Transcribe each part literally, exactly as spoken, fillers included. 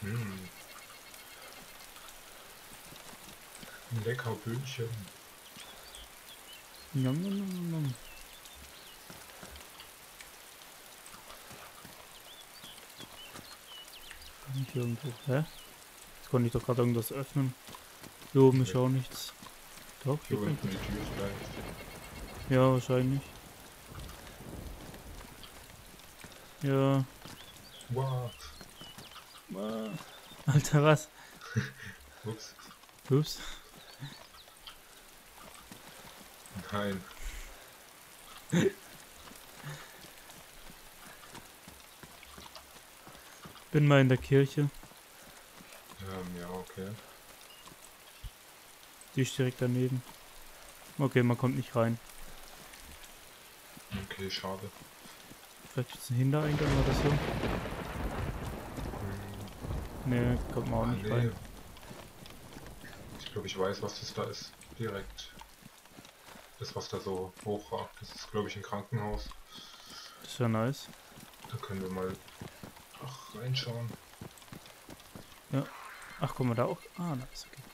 Hm. Ein lecker Böhnchen. Nom, nom, nom, nom. Kann ich irgendwo. Hä? Jetzt konnte ich doch gerade irgendwas öffnen. Hier oben ist auch nichts. Doch, Hier hier könnte. unten die Tür vielleicht. Ja, wahrscheinlich. Ja. Wow. Ah, Alter, was? Ups. Ups. Nein. Bin mal in der Kirche. Ähm, ja, okay. Die ist direkt daneben. Okay, man kommt nicht rein. Okay, schade. Vielleicht ist ein Hintereingang oder so. Hm. Ne, kommt man auch Ah, nicht nee. rein. Ich glaube, ich weiß, was das da ist. Direkt. Das, was da so hoch war. Das ist, glaube ich, ein Krankenhaus. Das ist ja nice. Da können wir mal ach, reinschauen. Ja. Ach, guck mal da auch. Ah, nice, okay.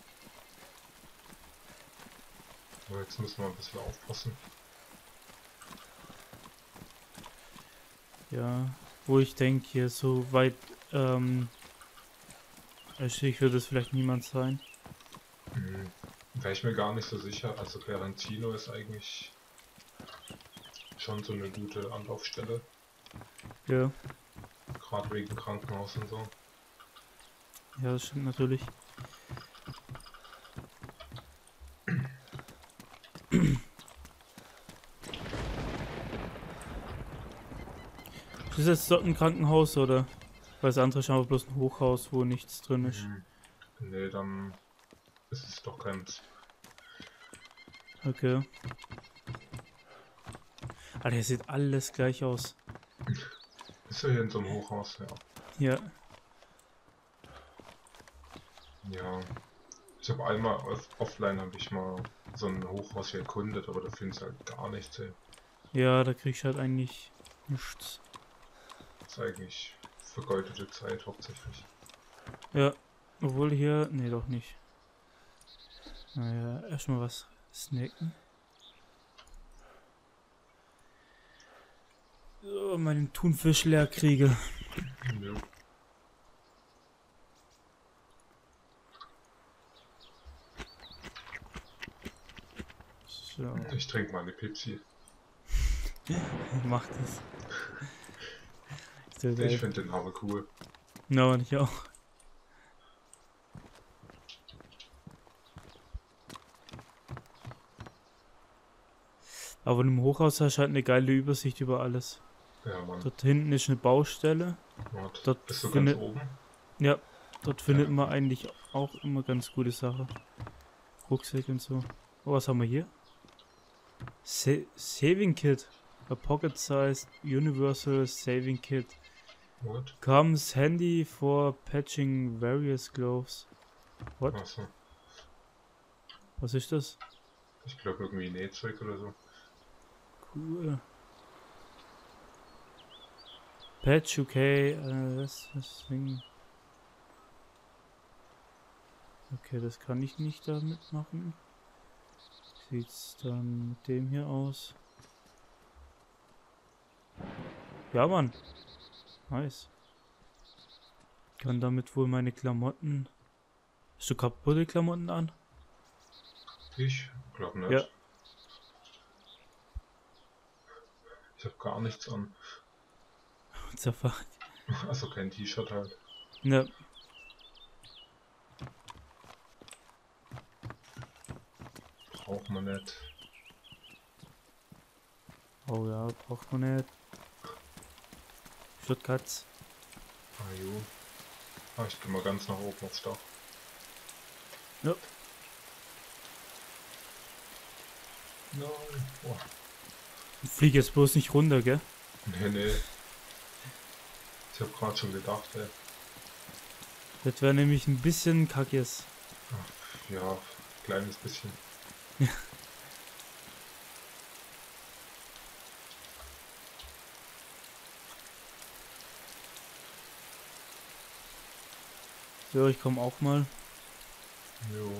Aber jetzt müssen wir ein bisschen aufpassen. Ja. Wo ich denke, hier so weit, ähm. Ich würde es vielleicht niemand sein. Hm. Wäre ich mir gar nicht so sicher. Also Ferentino ist eigentlich schon so eine gute Anlaufstelle. Ja. Gerade wegen Krankenhaus und so. Ja, das stimmt natürlich. Ist das jetzt dort ein Krankenhaus oder? Weil das andere ist einfach bloß ein Hochhaus, wo nichts drin ist. Mhm. Nee, dann ist es doch keins. Okay. Alter, hier sieht alles gleich aus. Ist ja hier in so einem Hochhaus, ja. Ja. Ja. Ich habe einmal off offline habe ich mal so ein Hochhaus hier erkundet, aber da findest du halt gar nichts, ey. Ja, da krieg ich halt eigentlich nichts. Das ist eigentlich vergeudete Zeit hauptsächlich. Ja. Obwohl hier. Nee, doch nicht. Naja, erstmal was snacken. So, meinen Thunfisch leer kriege. Ja. So, Ich trinke mal eine Pepsi. mach das. Ist ja Ich geil. finde den aber cool. No, und ich auch. Aber im Hochhaus hast du halt eine geile Übersicht über alles. Ja, Mann. Dort hinten ist eine Baustelle. Wart. Dort Bist du ganz findet, oben? ja, dort findet Ja. man eigentlich auch immer ganz gute Sachen. Rucksack und so. Oh, was haben wir hier? Sa Saving Kit. A pocket-sized universal saving kit. What? Comes handy for patching various gloves. What? Achso. Was ist das? Ich glaube irgendwie Nähzeug oder so. Cool. Patch, okay. Äh, das, das Ding. Okay, das kann ich nicht damit machen. Sieht's dann mit dem hier aus? Ja, Mann. Nice. Kann damit wohl meine Klamotten. Hast du kaputte Klamotten an? Ich glaube nicht. Ja. Ich habe gar nichts an. What the fuck? Also kein T-Shirt halt. Ne. Braucht man nicht. Oh ja, braucht man nicht. Shortcuts. Ah jo. Ah, ich gehe mal ganz nach oben aufs Dach. Ja. Nein. Oh. Flieg jetzt bloß nicht runter, gell? Nee, nee. Ich habe gerade schon gedacht, ey. Das wäre nämlich ein bisschen kackes. Ach, ja, kleines bisschen. Ja, ich komme auch mal. Jo.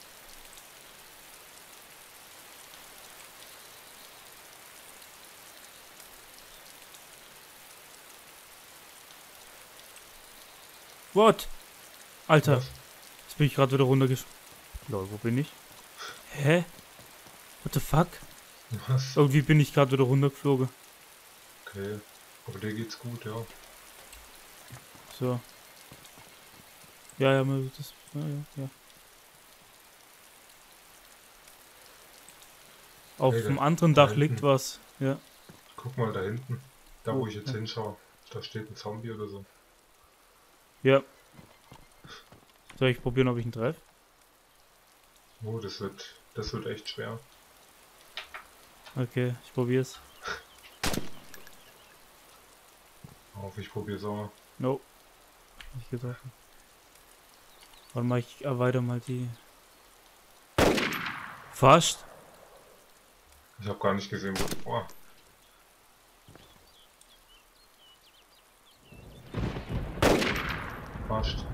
What? Alter, Was? jetzt bin ich gerade wieder runtergesch... Lol, wo bin ich? Hä? What the fuck? Was? Irgendwie bin ich gerade wieder runtergeflogen. Okay. Aber dir geht's gut, ja. So. Ja, ja, mal das... Ja, ja, ja. Auf Hey, da, dem anderen da Dach liegt hinten. was. Ja. Guck mal da hinten. Da wo Wo? ich jetzt Ja. hinschaue. Da steht ein Zombie oder so. Ja. Soll ich probieren, ob ich ihn treffe? Oh, das wird. Das wird echt schwer. Okay, ich probier's. Auf, ich probier's auch. No. Nicht getroffen. Warte mal, ich erweitere mal die. Fast. Ich habe gar nicht gesehen, wo. Oh, fast.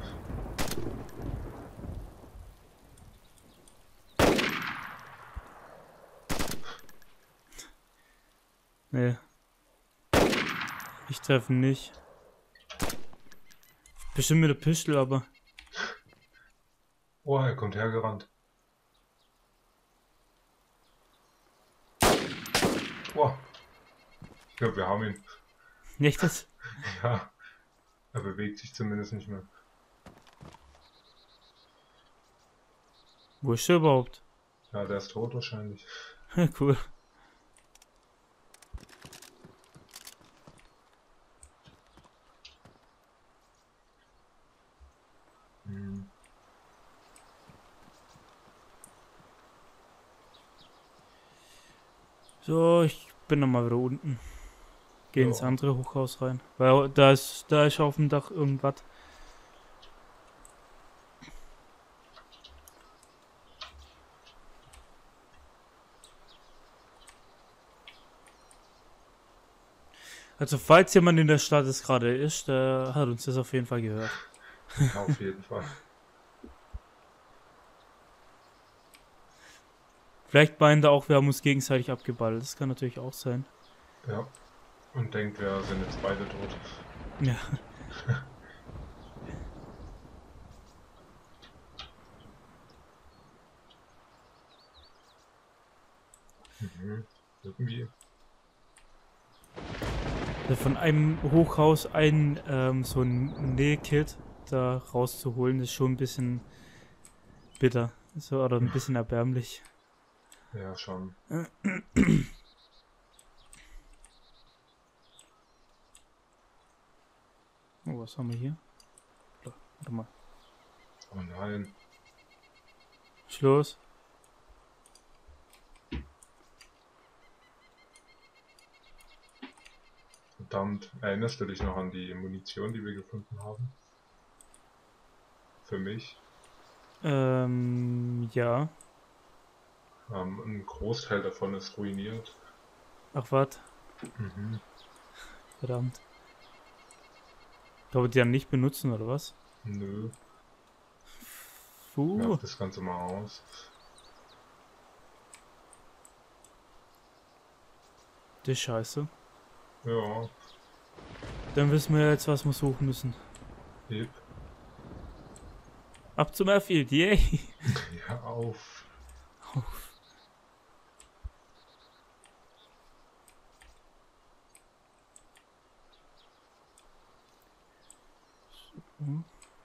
Nee. Ich treffe ihn nicht. Bestimmt mit der Pistole, aber. Oh, er kommt hergerannt. Oh. Ich glaube, wir haben ihn. Nicht das? Ja. Er bewegt sich zumindest nicht mehr. Wo ist der überhaupt? Ja, der ist tot wahrscheinlich. Cool. Hm. So, ich bin nochmal wieder unten. Geh ins Ja. andere Hochhaus rein. Weil da ist, da ist auf dem Dach irgendwas. Also falls jemand in der Stadt es gerade ist, der hat uns das auf jeden Fall gehört. Ja, auf jeden Fall. Vielleicht meinen da auch, wir haben uns gegenseitig abgeballt. Das kann natürlich auch sein. Ja. Und denkt, wir sind jetzt beide tot. Ja. Mhm. Irgendwie. Von einem Hochhaus ein ähm, so ein Nähkit da rauszuholen, ist schon ein bisschen bitter. So, oder ein bisschen erbärmlich. Ja, schon. Oh, was haben wir hier? Oh, warte mal. Oh nein. Schluss. Verdammt. Erinnerst du dich noch an die Munition, die wir gefunden haben? Für mich. Ähm, ja. Ähm, ein Großteil davon ist ruiniert. Ach, was? Mhm. Verdammt. Ich glaube, die dann nicht benutzen, oder was? Nö. Puh. Werf das Ganze mal aus. Das ist scheiße. Ja. Dann wissen wir jetzt, was wir suchen müssen. Heb. Ab zum Airfield, yay! Ja, auf. Auf. So.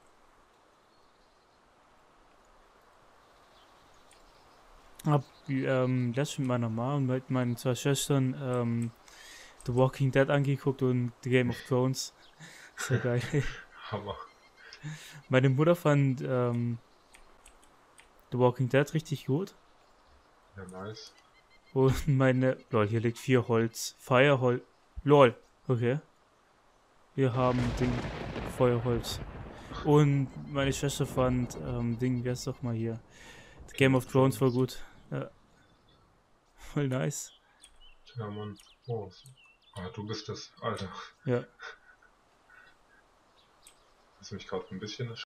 Hab ähm, letztens mit meiner Mama und mit meinen zwei Schwestern ähm, The Walking Dead angeguckt und The Game of Thrones. Sehr geil. Hammer. Meine Mutter fand ähm, The Walking Dead richtig gut. Ja, nice. Und meine... Lol, hier liegt vier Holz. Feuerholz. Lol, okay. Wir haben Ding... Feuerholz. Und meine Schwester fand ähm, Ding, wer ist doch mal hier? The Game of Thrones voll gut. Ja, voll nice. Ja, Mann. Oh. Ah, du bist das. Alter. Ja. Hast mich gerade ein bisschen